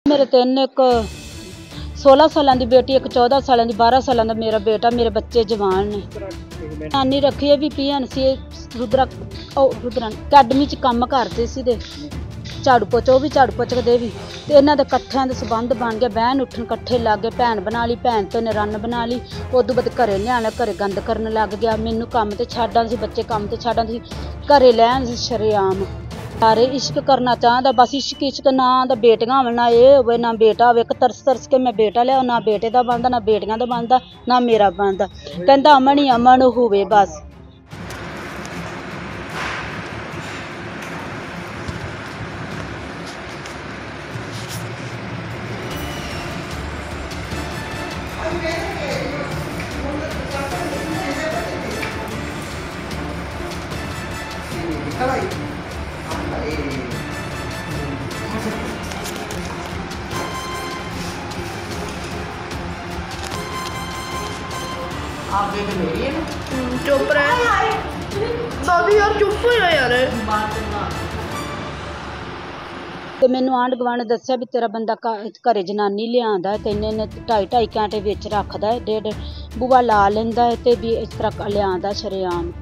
मेरे तीन एक 16 साल की बेटी, एक 14 साल की, 12 साल का मेरा बेटा। मेरे बच्चे जवान ने। नानी रखी है भी PNC रुद्रा अकैडमी च काम करते सी दे झाड़ू पोचा, भी झाड़ू पोचते भी। तो इन्हों के कट्ठिया के संबंध बन गया, बहन उठन कट्ठे लग गए, भैन बना ली, भैन तो ने रन बना ली। उदों बाद घरे लिया, घरे गंद करन लग गया। मैनू काम ते छड्डा सी, बच्चे काम ते छड्डा सी, घरे लैन शरेआम सारे इश्क करना चाहता। बस इश्क इश्क ना तो बेटियां होवे, ना ये होवे, ना बेटा होवे। एक तरस तरस के मैं बेटा लिया, ना बेटे का बनता, ना बेटियां का बनता, ना मेरा बनता। कहता अमन ही अमन होवे बस। चुप रहे दादी यार, चुप हो यार। ते मैनू आंढ गुआंढ दस्सिया भी तेरा बंदा घरे जनानी लिया, ते इन्ने 2.5 घंटे विच रखदा है, डेढ़ बूआ ला लेंदा है, ते भी इस तरह लिया शरेआम।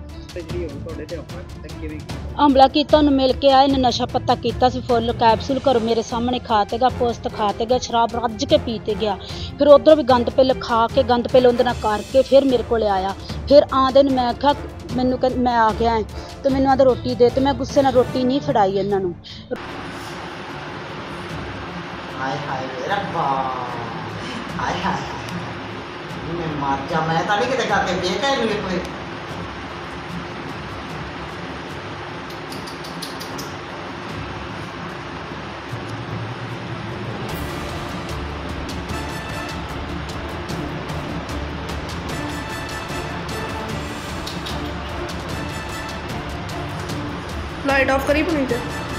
हमला किया, उन्हें मिल के आए, इन्हें नशा पत्ता किया, फुल कैप्सूल घरों मेरे सामने खाते गया, पोस्त खाते गया, शराब रज के पीते गया। फिर उधरों भी गंद पिल खा के, गंद पिल उन्हें करके फिर मेरे को आया। फिर आंदे मैं आख्या मैनू मैं आ गया है, तो मैनू आदे रोटी दे, तो मैं गुस्से नाल रोटी नहीं फड़ाई इन्हों। हाय हाय रब्बा, हाय हाय मैं मर जा। मैं तो नहीं किते करके देखा ही नहीं कोई। लाइट ऑफ करी पुनीत।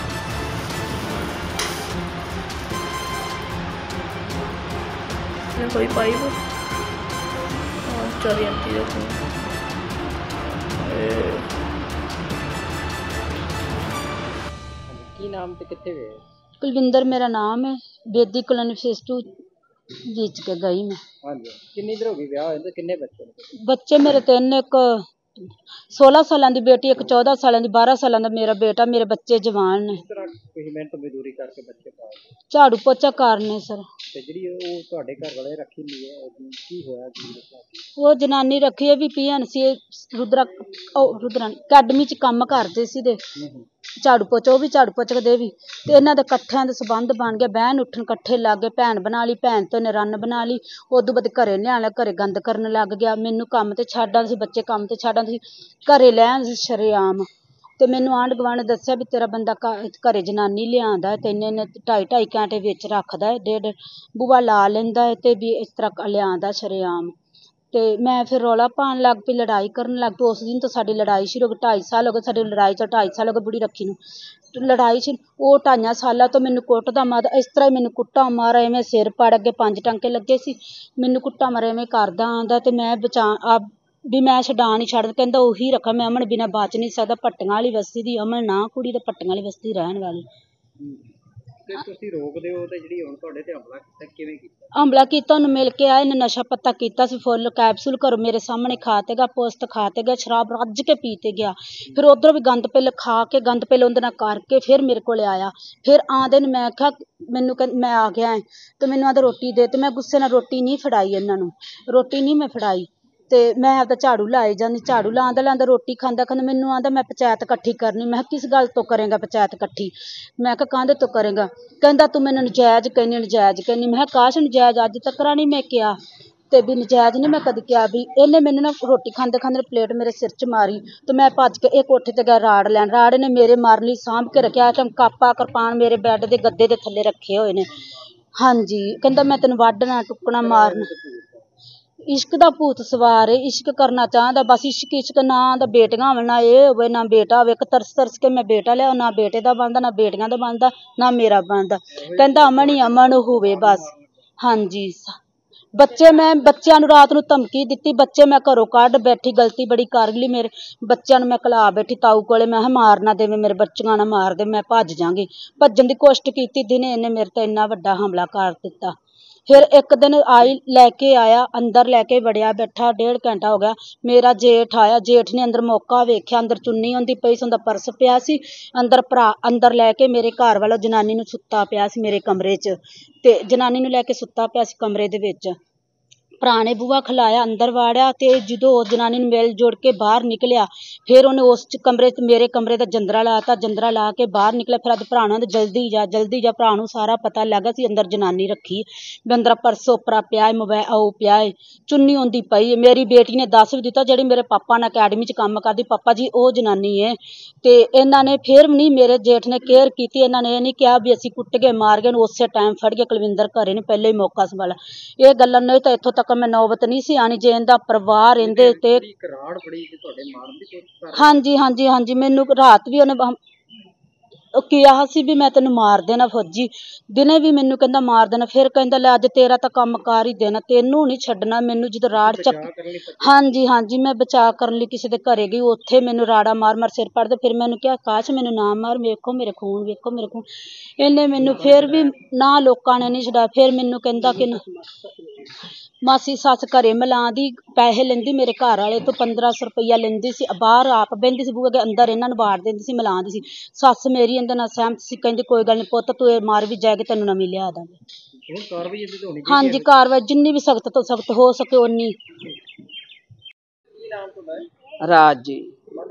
कोई पाइप चली आती देखो। की नाम ते किथे गए? कुलविंदर मेरा नाम है, बेदी कॉलोनी फेस 2 बीच के गई मैं। हाँ जी, किन्नी देर हो गई ब्याह होए, किन्ने बच्चे? बच्चे मेरे तीन, एक 16 साल की बेटी, एक 14 साल की, 12 साल का मेरा बेटा। मेरे बच्चे जवान ने। मेहनत मजदूरी करके बच्चे पाल झाड़ू पोचा करने सर। ते जिहड़ी ओह तुहाडे घर वाले रखी नहीं है, की होया जी? वो जनानी रखी है भी PNC रुद्रा अकैडमी च काम करते सी दे झाड़ू पोचा, भी झाड़ू पोचते भी। तो इन्हों के कट्ठिया के संबंध बन गया, बहन उठन कट्ठे लग गए, भैन बना ली, भैन तो ने रन बना ली। उदों बाद घरे लिया, घरे गंद करन लग गया। मैनू काम ते छड्डा सी, बच्चे काम ते छड्डा सी, घरे लैन शरेआम। तो मैनू आंढ गुआंढ दस्सिया भी तेरा बंदा घरे जनानी लिया, ते इन्ने 2.5 घंटे विच रखदा है, डेढ़ बूआ ला लेंदा है, ते भी इस तरह लिया शरेआम। तो मैं फिर रौला पान लग पई, लड़ाई करन लग पई। उस दिन तो साडी लड़ाई शुरू हो गई। 2.5 साल हो गए साडी लड़ाई, 2.5 साल हो गए बुढ़ी रखी नूं लड़ाई शुरू। वो 2.5 साल तो मैनू कुटदा मारदा, इस तरह ही मैनू कुट्टा मारा, इवें सिर पड़ गए, 5 टांके लगे सी। मैनू कुट्टा मारा इवें करदा आंदा, ते मैं बचा भी मैं छडा नहीं छड्ड, कहंदा उही रखा। मैं अमन बिना बच नहीं सकदा, पट्टियां वाली बस्ती दी अमन ना कुड़ी, ते पट्टियां वाली बस्ती रहन वाली। ਤੁਸੀਂ ਰੋਕਦੇ ਹੋ, ਤੇ ਜਿਹੜੀ ਹੁਣ ਤੁਹਾਡੇ ਤੇ ਹਮਲਾ ਕੀਤਾ ਕਿਵੇਂ ਕੀਤਾ? हमला किया, उन्हें मिल के आए, इन्हें नशा पत्ता किया, फुल कैप्सूल घरों मेरे सामने खाते गया, पोस्त खाते गया, शराब रज के पीते गया। फिर उधरों भी गंद पिल खा के, गंद पिल उन्हें करके फिर मेरे को आया। फिर आंदे मैं आख्या मैनू मैं आ गया है, तो मैनू आदे रोटी दे, तो मैं गुस्से नाल रोटी नहीं फड़ाई इन्हों, रोटी नहीं मैं फड़ाई। तो मैं आपदा झाड़ू लाई जाती, झाड़ू लांदा लांदा रोटी खांदा खांदा मैनू आंदा मैं पंचायत इकट्ठी करनी। मैं किस गल तो करेगा पंचायत इकट्ठी? मैं काहदे तो करेगा? कहंदा तू मैनू नजायज़ कहनी, नजायज़ कहनी। मैं काश नजायज़ अज तक नहीं मैं कहा, तो भी नजायज़ नहीं मैं कभी कहा। भी इन्हें मैनू ना रोटी खांदे खांदे प्लेट मेरे सिर च मारी, तो मैं भज के एक कोठे ते गया राड़ लैन। राड़ ने मेरे मारन लई सांभ के रखिया, कापा कृपान मेरे बैड के गद्दे के थल्ले रखे हुए ने। हाँ जी, कहंदा मैं तेन वड्डना टुकना मारना। इश्क दा भूत सवार है, इश्क करना चाहता। बस इश्क इश्क ना तो बेटियां होवे, ना ये होवे, ना बेटा होवे। एक तरस तरस के मैं बेटा लिया, ना बेटे का बनता, ना बेटियां का बनता, ना मेरा बनता। कहंदा अमन ही अमन होवे बस। हाँ जी, ਮੈਂ ਬੱਚਿਆਂ ਨੂੰ ਰਾਤ ਨੂੰ ਧਮਕੀ ਦਿੱਤੀ, ਬੱਚੇ ਮੈਂ ਘਰੋਂ ਕੱਢ ਬੈਠੀ, ਗਲਤੀ ਬੜੀ ਕਰ ਲਈ। ਮੇਰੇ ਬੱਚਿਆਂ ਨੂੰ ਮੈਂ ਘਲਾ ਬੈਠੀ ਤਾਊ ਕੋਲੇ, ਮੈਂ ਕਿਹਾ ਮਾਰ ਨਾ ਦੇਵੇ, ਮੇਰੇ ਬੱਚਿਆਂ ਨਾ ਮਾਰ ਦੇ, ਮੈਂ ਭੱਜ ਜਾਵਾਂਗੀ। ਭੱਜਣ ਦੀ ਕੋਸ਼ਿਸ਼ ਕੀਤੀ, ਦਿਨੇ ਇਹਨੇ ਮੇਰੇ ਤੇ ਇੰਨਾ ਵੱਡਾ ਹਮਲਾ ਕਰ ਦਿੱਤਾ। ਫਿਰ ਇੱਕ ਦਿਨ ਲੈ ਕੇ ਆਇਆ, ਅੰਦਰ ਲੈ ਕੇ ਵੜਿਆ, ਬੈਠਾ 1.5 ਘੰਟਾ ਹੋ ਗਿਆ। ਮੇਰਾ ਜੇਠ ਆਇਆ, ਜੇਠ ਨੇ ਅੰਦਰ ਮੌਕਾ ਵੇਖਿਆ, ਅੰਦਰ ਚੁੰਨੀ ਹੁੰਦੀ ਪਈ ਸੀ, ਉਹਦਾ ਪਰਸ ਪਿਆ ਸੀ ਅੰਦਰ। ਭਰਾ ਅੰਦਰ ਲੈ ਕੇ ਮੇਰੇ ਘਰ ਵਾਲਾ ਜਨਾਨੀ ਨੂੰ ਸੁੱਤਾ ਪਿਆ ਸੀ ਮੇਰੇ ਕਮਰੇ 'ਚ, ਤੇ ਜਨਾਨੀ ਨੂੰ ਲੈ ਕੇ ਸੁੱਤਾ ਪਿਆ ਸੀ ਕਮਰੇ ਦੇ ਵਿੱਚ। ਭਰਾ ਨੇ ਬੂਹਾ ਖਲਾਇਆ, ਅੰਦਰ ਵਾੜਿਆ, ਤੇ ਜਦੋਂ ਉਹ ਜਨਾਨੀ ਨੂੰ ਮਿਲ ਜੁੜ ਕੇ ਬਾਹਰ ਨਿਕਲਿਆ, ਫਿਰ ਉਹਨੇ ਉਸ ਕਮਰੇ 'ਚ ਮੇਰੇ ਕਮਰੇ ਦਾ ਜੰਦਰਾ ਲਾਤਾ, ਜੰਦਰਾ ਲਾ ਕੇ ਬਾਹਰ ਨਿਕਲਿਆ। ਫਿਰ ਅੱਜ ਭਰਾ ਨੂੰ ਜਲਦੀ ਜਾ, ਭਰਾ ਨੂੰ ਸਾਰਾ ਪਤਾ ਲੱਗਾ ਸੀ ਅੰਦਰ ਜਨਾਨੀ ਰੱਖੀ, ਵੀ ਅੰਦਰ ਪਰਸ ਓਪਰਾ ਪਿਆ, ਮੋਬਾਇਲ ਉਹ ਪਿਆ, ਚੁੰਨੀ ਹੁੰਦੀ ਪਈ। ਮੇਰੀ ਬੇਟੀ ਨੇ ਦੱਸ ਵੀ ਦਿੱਤਾ, ਜਿਹੜੀ ਮੇਰੇ ਪਾਪਾ ਨਾਲ ਅਕੈਡਮੀ 'ਚ ਕੰਮ ਕਰਦੀ, ਪਾਪਾ ਜੀ ਉਹ ਜਨਾਨੀ ਹੈ। ਤੇ ਇਹਨਾਂ ਨੇ ਫਿਰ ਵੀ ਨਹੀਂ, ਮੇਰੇ ਜੇਠ ਨੇ ਕੇਅਰ ਕੀਤੀ, ਇਹਨਾਂ ਨੇ ਇਹ ਨਹੀਂ ਕਿਹਾ ਵੀ ਅਸੀਂ ਕੁੱਟ ਕੇ ਮਾਰ ਗਏ, ਉਸੇ ਟਾਈਮ ਫੜ ਕੇ ਕੁਲਵਿੰਦਰ ਘਰੇ ਨੇ ਪਹਿਲੇ ਹੀ ਮੌਕਾ ਸੰਭਾਲਿਆ। ਇਹ ਗੱਲਾਂ ਨਹੀਂ ਤਾਂ ਇੱਥੋਂ ਤੱਕ ਮੈਂ ਨੌਬਤ ਨਹੀਂ ਸੀ ਆਣੀ, ਜੇ ਇਹਦਾ ਪਰਿਵਾਰ ਇਹਦੇ ਤੇ। ਰਾੜ ਬੜੀ ਕਿ ਤੁਹਾਡੇ ਮਾਰਨ ਦੀ ਕੋਸ਼ਿਸ਼ ਕਰ ਹਾਂਜੀ, ਮੈਨੂੰ ਰਾਤ ਵੀ ਉਹਨੇ ਕਿਹਾ ਸੀ ਵੀ ਮੈਂ ਤੈਨੂੰ ਮਾਰ ਦੇਣਾ ਫੌਜੀ, ਦਿਨੇ ਵੀ ਮੈਨੂੰ ਕਹਿੰਦਾ ਮਾਰ ਦੇਣਾ। ਫਿਰ ਕਹਿੰਦਾ ਲੈ ਅੱਜ ਤੇਰਾ ਤਾਂ ਕੰਮ ਕਾਰ ਹੀ ਦੇਣਾ, ਤੈਨੂੰ ਨਹੀਂ ਛੱਡਣਾ। ਮੈਨੂੰ ਜਦੋਂ ਰਾੜ ਚੱਕ, ਹਾਂਜੀ ਮੈਂ ਬਚਾਅ ਕਰਨ ਲਈ ਕਿਸੇ ਦੇ ਘਰੇ ਗਈ, ਉੱਥੇ ਮੈਨੂੰ ਰਾੜਾ ਮਾਰ ਸਿਰ ਪੜਦੇ। ਫਿਰ ਮੈਨੂੰ ਕਿਹਾ ਕਾਸ਼ ਮੈਨੂੰ ਨਾ ਮਾਰ, ਵੇਖੋ ਮੇਰੇ ਖੂਨ, ਵੇਖੋ ਮੇਰੇ ਖੂਨ। ਇਹਨੇ ਮੈਨੂੰ ਫਿਰ ਵੀ ਨਾ, ਲੋਕਾਂ ਨੇ ਨਹੀਂ ਛਡਾਇਆ। ਫਿਰ ਮੈਨੂੰ ਕਹਿੰਦਾ ਕਿ ਮਾਸੀ ਸੱਸ ਘਰੇ ਮਿਲਾਉਂਦੀ, ਪੈਸੇ ਲੈਂਦੀ ਮੇਰੇ ਘਰ ਵਾਲੇ ਤੋਂ 1500 ਰੁਪਈਆ ਲੈਂਦੀ ਸੀ, ਬਾਹਰ ਆਪ ਬਹਿੰਦੀ ਸੀ ਬੂਹੇ ਦੇ ਅੰਦਰ, ਇਹਨਾਂ ਨੂੰ ਵਾੜ ਦਿੰਦੀ ਸੀ, ਮਿਲਾਉਂਦੀ ਸੀ। ਸੱਸ ਮੇਰੀ ਇਹਦੇ ਨਾਲ ਸਹਿਮਤ ਸੀ, ਕਹਿੰਦੀ ਕੋਈ ਗੱਲ ਨਹੀਂ ਪੁੱਤ, ਤੂੰ ਇਹ ਮਾਰ ਵੀ ਜਾਏਗੀ, ਤੈਨੂੰ ਨਵੀਂ ਲਿਆ ਦਾਂਗੇ। ਹਾਂਜੀ ਕਾਰਵਾਈ ਜਿੰਨੀ ਵੀ ਸਖਤ ਤੋਂ ਸਖਤ ਹੋ ਸਕੇ ਓਨੀ। ਰਾਜ ਜੀ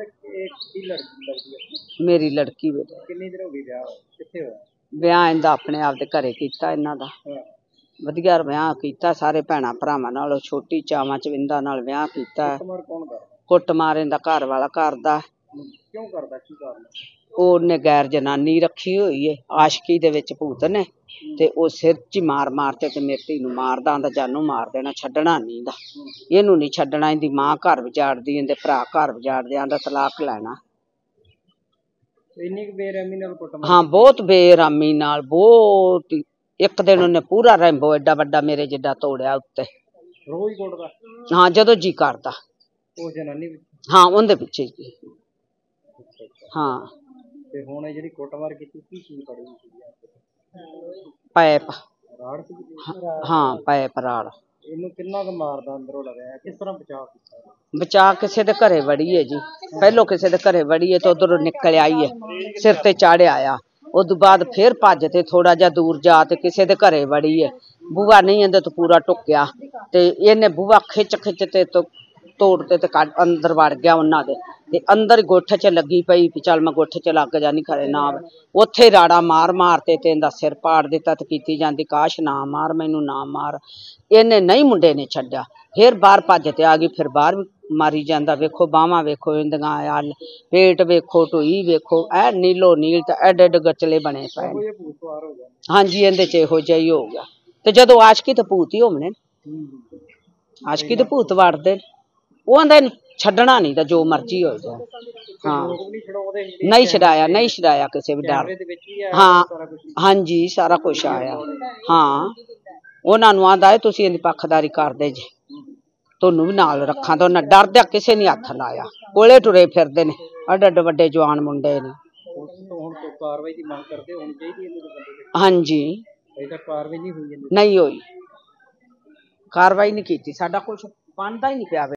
ਮੇਰੀ ਲੜਕੀ ਬੇਟਾ। ਕਿੰਨੀ ਦਿਨ ਹੋ ਗਈ ਵਿਆਹ, ਕਿੱਥੇ ਹੋਇਆ ਵਿਆਹ? ਇਹਦਾ ਆਪਣੇ ਆਪ ਦੇ ਘਰੇ ਕੀਤਾ, ਇਹਨਾਂ ਦਾ ਵਧੀਆ ਵਿਆਹ ਕੀਤਾ, ਸਾਰੇ ਭੈਣਾਂ ਭਰਾਵਾਂ ਨਾਲ, ਛੋਟੀ ਚਾਵਾਂ ਚਵਿੰਦਾ ਨਾਲ ਵਿਆਹ ਕੀਤਾ। ਕੁੱਟਮਾਰ ਇਹਦਾ ਘਰ ਵਾਲਾ ਕਰਦਾ। ਕਿਉਂ ਕਰਦਾ, ਕੀ ਕਾਰਨ? ਉਹਨੇ ਗੈਰ ਜਨਾਨੀ ਰੱਖੀ ਹੋਈ ਏ, ਆਸ਼ਕੀ ਦੇ ਵਿੱਚ ਭੂਤ ਨੇ, ਤੇ ਉਹ ਸਿਰ 'ਚ ਹੀ ਮਾਰ ਤੇ ਮੇਰੀ ਧੀ ਨੂੰ ਮਾਰਦਾ, ਆਂਦਾ ਜਾਨੂੰ ਮਾਰ ਦੇਣਾ, ਛੱਡਣਾ ਨਹੀਂ ਦਾ, ਇਹਨੂੰ ਨਹੀਂ ਛੱਡਣਾ। ਇਹਦੀ ਮਾਂ ਘਰ ਵਿਜਾੜਦੀ, ਇਹਦੇ ਭਰਾ ਘਰ ਵਿਜਾੜਦੇ, ਆਂਦਾ ਤਲਾਕ ਲੈਣਾ। ਇੰਨੀ ਬੇਰਹਿਮੀ ਨਾਲ ਕੁੱਟਮਾਰ? ਹਾਂ ਬਹੁਤ ਬੇਰਹਿਮੀ ਨਾਲ, ਬਹੁਤ। ਇੱਕ ਦਿਨ ਉਹਨੇ ਪੂਰਾ ਰੈਂਬੋ ਐਡਾ ਵੱਡਾ ਮੇਰੇ ਜਿੱਡਾ ਤੋੜਿਆ ਉੱਤੇ। ਰੋਜ਼ ਕੁੱਟਦਾ? ਹਾਂ ਜਦੋਂ ਜੀ ਕਰਦਾ। ਉਹ ਜਨਾਨੀ? ਹਾਂ ਉਹਦੇ ਪਿੱਛੇ ਜੀ। ਹਾਂ। ਤੇ ਹੁਣ ਇਹ ਜਿਹੜੀ ਕੁੱਟਮਾਰ ਕੀਤੀ, ਕੀ ਚੀਜ਼ ਫੜੀ ਸੀ? ਪਾਇਪ। ਰਾੜ ਸੀ? ਹਾਂ ਪਾਇਪ ਰਾੜ। ਇਹਨੂੰ ਕਿੰਨਾ ਕੁ ਮਾਰਦਾ ਅੰਦਰੋਂ ਲਗਾਇਆ, ਕਿਸ ਤਰ੍ਹਾਂ ਬਚਾਅ ਕੀਤਾ? ਬਚਾ ਕਿਸੇ ਦੇ ਘਰੇ ਵੜੀ ਹੈ ਜੀ, ਪਹਿਲੋਂ ਕਿਸੇ ਦੇ ਘਰੇ ਵੜੀ ਹੈ ਤੇ ਉਧਰੋਂ ਨਿਕਲ ਆਈ ਹੈ, ਸਿਰ ਤੇ ਚਾੜਿਆ ਆ। ਉਦੋਂ ਬਾਅਦ ਫਿਰ ਭੱਜ ਤੇ ਥੋੜਾ ਜਿਹਾ ਦੂਰ ਜਾ ਤੇ ਕਿਸੇ ਦੇ ਘਰੇ ਵੜੀ ਹੈ, ਬੂਹਾ ਨਹੀਂ ਇਹਦੇ ਤੋਂ ਪੂਰਾ ਟੁੱਕਿਆ, ਤੇ ਇਹਨੇ ਬੂਹਾ ਖਿੱਚ ਤੇ ਤੋੜ ਤੇ ਅੰਦਰ ਵੜ ਗਿਆ ਉਹਨਾਂ ਦੇ, ਤੇ ਅੰਦਰ ਗੁੱਠ 'ਚ ਲੱਗੀ ਪਈ ਵੀ ਚੱਲ ਮੈਂ ਗੁੱਠ 'ਚ ਲੱਗ ਜਾਣੀ ਖਰੇ ਨਾ, ਉੱਥੇ ਰਾੜਾ ਮਾਰ ਤੇ ਇਹਦਾ ਸਿਰ ਪਾੜ ਦਿੱਤਾ। ਤੇ ਕੀਤੀ ਜਾਂਦੀ ਕਾਸ਼ ਨਾ ਮਾਰ ਮੈਨੂੰ, ਨਾ ਮਾਰ। ਇਹਨੇ ਨਹੀਂ, ਮੁੰਡੇ ਨੇ ਛੱਡਿਆ, ਫਿਰ ਬਾਹਰ ਭੱਜ ਤੇ ਆ ਗਈ, ਫਿਰ ਬਾਹਰ ਵੀ ਮਾਰੀ ਜਾਂਦਾ। ਵੇਖੋ ਬਾਹਾਂ ਵੇਖੋ ਇਹਦੀਆਂ, ਪੇਟ ਵੇਖੋ, ਢੂਈ ਵੇਖੋ, ਐ ਨੀਲੋ ਨੀਲ ਤੇ ਐਡੇ ਗਚਲੇ ਬਣੇ ਪਏ। ਹਾਂਜੀ ਇਹਦੇ 'ਚ ਇਹੋ ਜਿਹਾ ਹੀ ਹੋ ਗਿਆ। ਤੇ ਜਦੋਂ ਆਸ਼ਕੀ ਤੇ ਭੂਤ ਹੀ ਹੋਣੇ, ਆਸ਼ਕੀ ਤੇ ਭੂਤ ਵੜਦੇ, ਉਹ ਆਂਦਾ ਛੱਡਣਾ ਨਹੀਂ ਤਾਂ ਜੋ ਮਰਜ਼ੀ ਹੋ ਜਾਏ। ਹਾਂ ਨਹੀਂ ਛਡਾਇਆ ਕਿਸੇ ਵੀ ਡਰ। ਹਾਂ ਹਾਂਜੀ ਸਾਰਾ ਕੁਛ ਆਇਆ। ਹਾਂ ਉਹਨਾਂ ਨੂੰ ਆਂਦਾ ਹੈ ਤੁਸੀਂ ਇਹਦੀ ਪੱਖਦਾਰੀ ਕਰਦੇ ਜੇ, ਤੁਹਾਨੂੰ ਵੀ ਨਾਲ ਰੱਖਾਂ। ਤਾਂ ਉਹਨਾਂ ਡਰਦਿਆਂ ਕਿਸੇ ਨੇ ਹੱਥ ਲਾਇਆ, ਕੋਲੇ ਟੁਰੇ ਫਿਰਦੇ ਨੇ, ਅੱਡ ਵੱਡੇ ਜਵਾਨ ਮੁੰਡੇ ਨੇ। ਕਾਰਵਾਈ ਦੀ ਮੰਗ ਕਰਦੇ ਹੋਣੀ ਚਾਹੀਦੀ ਹੈ? ਹਾਂਜੀ ਕਾਰਵਾਈ ਨਹੀਂ ਹੋਈ? ਨਹੀਂ ਹੋਈ, ਕਾਰਵਾਈ ਨਹੀਂ ਕੀਤੀ, ਸਾਡਾ ਕੁਛ ਬਣਦਾ ਹੀ ਨਹੀਂ ਪਿਆ।